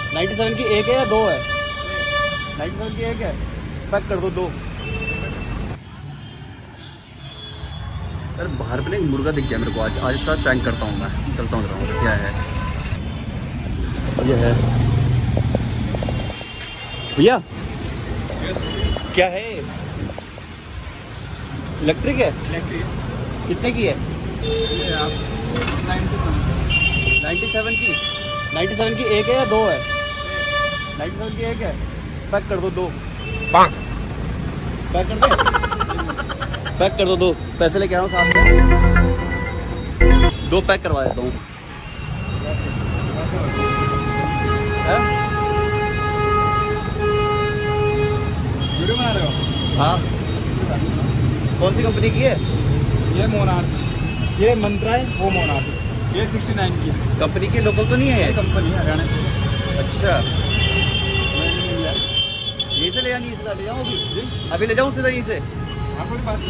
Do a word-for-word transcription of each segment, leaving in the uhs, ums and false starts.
Ninety seven की एक है या दो है? नाइन्टी सेवन की एक है, पैक कर दो दो। यार बाहर पे ना एक मुर्गा दिख गया मेरे को, आज आज साथ प्रैंक करता हूँ मैं, चलता हूँ जरा। क्या है ये है भैया? क्या है? इलेक्ट्रिक है? इलेक्ट्रिक कितने की है? ये आप नाइन्टी सेवन की नाइन्टी सेवन की एक है या दो है? नाइन्टी सेवन की एक है, पैक कर दो दो। पैक कर दे, पैक कर दो दो। पैसे लेके आ रहा हूँ साथ में, दो पैक करवा देता हूँ। वीडियो बना रहे हो? हाँ। कौन सी कंपनी की है? ये मोनार्च, ये मंत्रा है, वो मोनार्च। ये सिक्सटी नाइन की है। कंपनी की लोकल तो नहीं है? कंपनी है हरियाणा से। अच्छा, यहीं से ले जानी, सीधा ले जाऊँ अभी? अभी ले जाऊँ सीधा यहीं से? आपको बात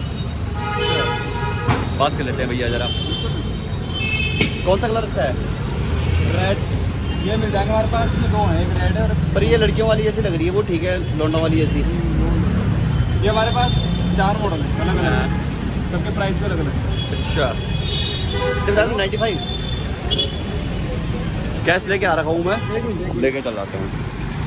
बात कर लेते हैं भैया जरा। कौन सा कलर अच्छा है? रेड, ये मिल जाएगा हमारे पास। इसमें दो हैं, एक रेड है और पर ये लड़कियों वाली ऐसी लग रही है, वो ठीक है, लौंडा वाली ऐसी। ये हमारे पास चार मॉडल है, अलग अलग, सबके प्राइस भी अलग अलग। अच्छा, तो नाइन्टी फाइव कैश लेके आ रखा हूँ मैं, लेके चल जाता हूँ।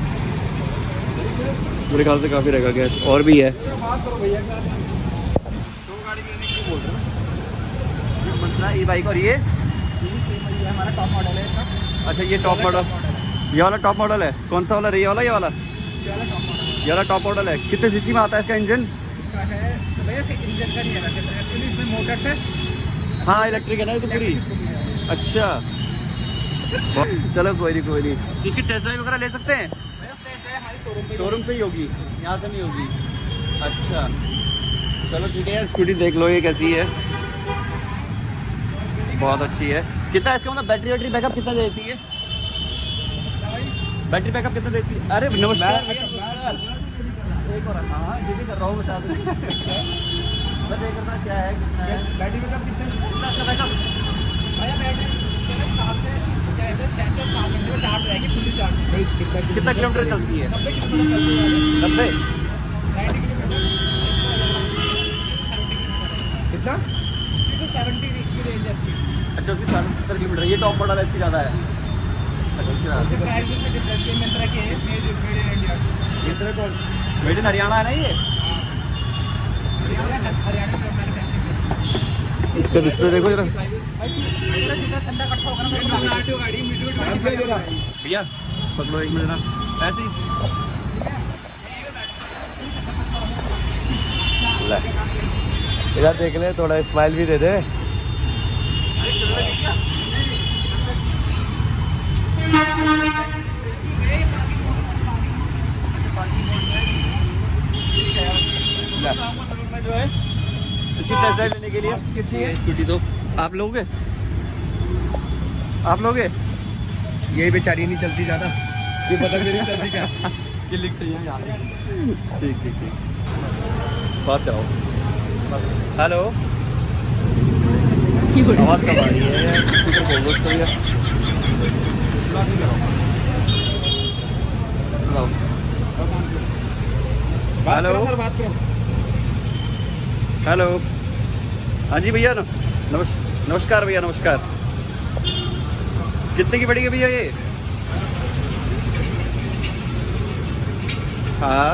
मेरे ख्याल से काफ़ी रहेगा गैस, और भी है। बात करो भैया के साथ, दो गाड़ी लेने की बोल रहे हो? मंत्रा ई बाइक, और ये ये हमारा टॉप मॉडल है इसका। अच्छा, ये टॉप मॉडल, ये वाला टॉप मॉडल है। कौन सा वाला? ये वाला, ये वाला ये वाला टॉप मॉडल, ये वाला टॉप मॉडल है। कितने सीसी में आता है इसका इंजन? इसका है भैया, इसका इंजन का नहीं है वैसे, तो एक्चुअली इसमें मोटर्स है। हाँ, इलेक्ट्रिक है ना ये तो पूरी। अच्छा, चलो कोई नहीं कोई नहीं। इसकी टेस्ट ड्राइव वगैरह ले सकते हैं? शोरूम से ही होगी, यहाँ से नहीं होगी। अच्छा चलो ठीक है यार, स्कूटी देख लो ये कैसी है, बहुत अच्छी है। कितना इसका मतलब बैटरी वैटरी बैकअप कितना देती है? बैटरी बैकअप कितना देती है? अरे नमस्कार भैया, नमस्कार। एक और हाँ, ये भी कर रहा हूँ मैं साथ में। मैं देख रहा क्या है, कितना है बैटरी बैकअप कितना है इसका बैकअप? भैया बैटरी सात से छः से सात घंटे में चार्ज रहेगी, फुल्ली चार्ज। कितना किलोमीटर चलती है? नब्बे किलोमीटर चलती है। नब्बे नाइन्टी किलोमीटर कितना? सिक्सटी टू सेवेंटी की रेंज है इसकी। अच्छा, उसकी सत्तर किलोमीटर। ये टॉप मॉडल है, इसकी ज़्यादा है। अच्छा, उसके प्राइस भी इसमें डिफरेंस है। मंत्रा की है, मेड मेड इन इंडिया। कितने कौन? मेड इन हरियाणा है ना ये? हरियाणा हरियाणा में मैन्युफैक्चरिंग। इसका डिस्प्ले देखो जरा जितना ठंडा इकट्ठा होगा ना, भैया पकड़ो एक मिनट ना, ऐसे ही इधर देख ले, थोड़ा स्माइल भी दे दे। जो है इसकी टेस्ट ड्राइव लेने के लिए कितनी है स्कूटी? तो आप लोगे? आप लोगे? यही बेचारी नहीं चलती ज़्यादा, ये पता भी नहीं चलती क्या। ये लिख सही है यहाँ। ठीक ठीक ठीक, बात कराओ। हेलो, आवाज़ कम आ रही है, स्पीकर बोल दो उसको। हेलो सर, बात करो। हेलो, हाँ जी भैया, नमस् नमस्कार भैया, नमस्कार। कितने की पड़ेगी भैया ये? हाँ,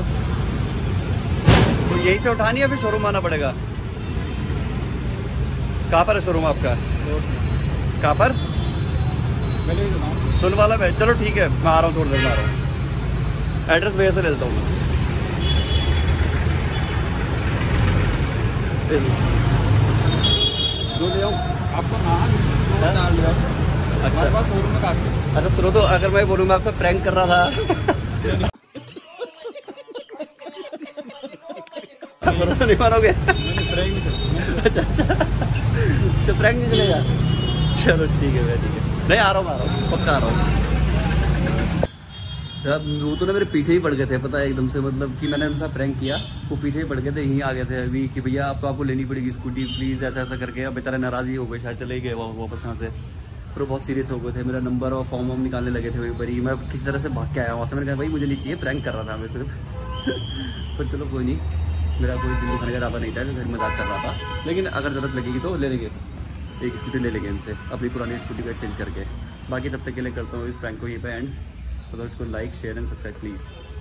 तो यहीं से उठानी है, फिर शोरूम आना पड़ेगा? कहाँ पर है शोरूम आपका? कहाँ पर? सुन वाला है। चलो ठीक है, मैं आ रहा हूँ, थोड़ी देर में आ रहा हूँ। एड्रेस भैया से ले लेता हूँ। दो ले आऊँ आपको? हाँ, डाल दिया। अच्छा शोरूम में काट के। अच्छा सुनो, तो अगर मैं बोलूँ मैं आपसे प्रैंक कर रहा था नहीं मानोगे? अच्छा अच्छा अच्छा, प्रैंक नहीं चलेगा? चलो ठीक है भैया, ठीक है, नहीं आ रहा हूँ, आ रहा हूँ, पक्का आ रहा हूँ। वो तो ना मेरे पीछे ही पड़ गए थे, पता है, एकदम से, मतलब कि मैंने उनसे प्रैंक किया, वो पीछे ही पड़ गए थे, यहीं आ गए थे अभी कि भैया आप तो आपको लेनी पड़ेगी स्कूटी प्लीज़, ऐसा ऐसा करके। अब बेचारे नाराज़ ही हो गए, शायद चले गए वो वापस यहाँ से। पर वो बहुत सीरियस हो गए थे, मेरा नंबर और फॉर्म वॉर्म निकालने लगे थे वहीं पर ही। मैं किसी तरह से भाग के आया वहाँ से, मैंने कहा भाई मुझे नहीं चाहिए, प्रैंक कर रहा था मैं सिर्फ पर चलो कोई नहीं, मेरा कोई दिल दुखाने का इरादा नहीं था, तो घर मजाक कर रहा था। लेकिन अगर ज़रूरत लगेगी तो ले लेंगे, एक स्कूटी ले लेंगे इनसे अपनी पुरानी स्कूटी को एक्सचेंज करके। बाकी तब तक के लिए करता हूँ इस प्रैंक को यहीं पे एंड। तो इसको like share and subscribe please.